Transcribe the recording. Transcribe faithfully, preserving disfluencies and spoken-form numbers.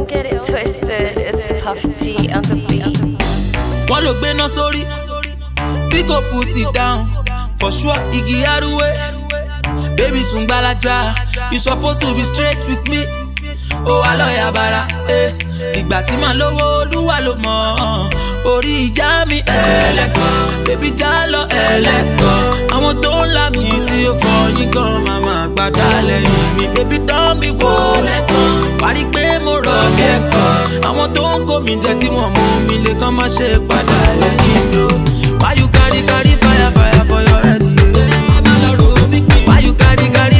Don't get it twisted, it's PuffyTee on the beat. One look no sorry, we go put it down. For sure, Iggy Aruwe. Baby Sungbalaja, you supposed to be straight with me. Oh, aloya bara, eh. Ìgbà tí màá lówó Olúwa ló mọ̀. Orí ìjà mi Eleko, baby jalo Eleko. Àwọn tó ń là mí tí ó fọyín gan màmá gbádà lẹ́yìn mi. Baby dán mi wò lẹ́kọ̀ọ́, parí pé mo rọ̀ kẹ́kọ̀ọ́. Àwọn tó ń kó mi jẹ tí wọ́n mú mi lè kàn má ṣe padà lẹ́yìn mi. Why you carry carry fire fire for your head? Yeah. Why you carry carry